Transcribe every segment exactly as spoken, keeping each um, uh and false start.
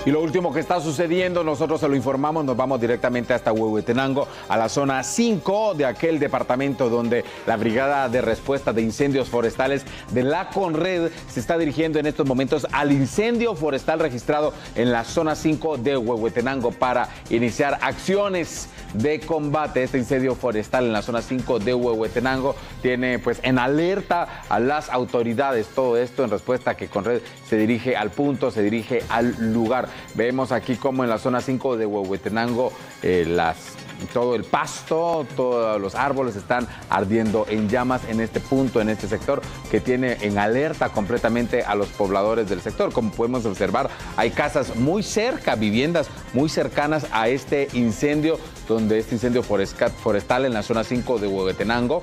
Y lo último que está sucediendo, nosotros se lo informamos, nos vamos directamente hasta Huehuetenango, a la zona cinco de aquel departamento donde la Brigada de Respuesta de Incendios Forestales de la Conred se está dirigiendo en estos momentos al incendio forestal registrado en la zona cinco de Huehuetenango para iniciar acciones de combate. Este incendio forestal en la zona cinco de Huehuetenango tiene pues en alerta a las autoridades. Todo esto en respuesta a que Conred se dirige al punto, se dirige al lugar. Vemos aquí como en la zona cinco de Huehuetenango eh, las, todo el pasto, todos los árboles están ardiendo en llamas en este punto, en este sector, que tiene en alerta completamente a los pobladores del sector. Como podemos observar, hay casas muy cerca, viviendas muy cercanas a este incendio, donde este incendio forestal en la zona cinco de Huehuetenango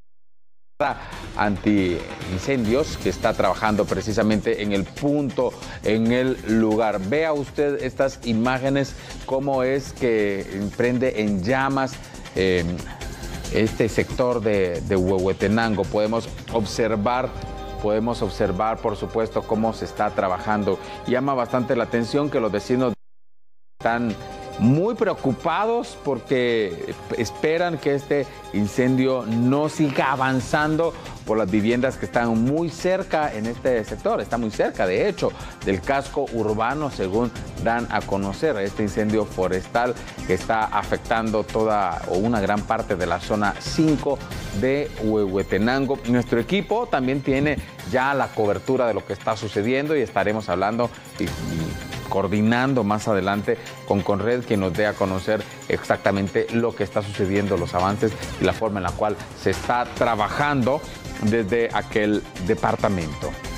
antiincendios que está trabajando precisamente en el punto, en el lugar. Vea usted estas imágenes, cómo es que prende en llamas eh, este sector de, de Huehuetenango. Podemos observar, podemos observar, por supuesto, cómo se está trabajando. Llama bastante la atención que los vecinos están muy preocupados porque esperan que este incendio no siga avanzando por las viviendas que están muy cerca en este sector. Está muy cerca, de hecho, del casco urbano, según dan a conocer. Este incendio forestal que está afectando toda o una gran parte de la zona cinco de Huehuetenango. Nuestro equipo también tiene ya la cobertura de lo que está sucediendo y estaremos hablando y, y coordinando más adelante con Conred, que nos dé a conocer exactamente lo que está sucediendo, los avances y la forma en la cual se está trabajando desde aquel departamento.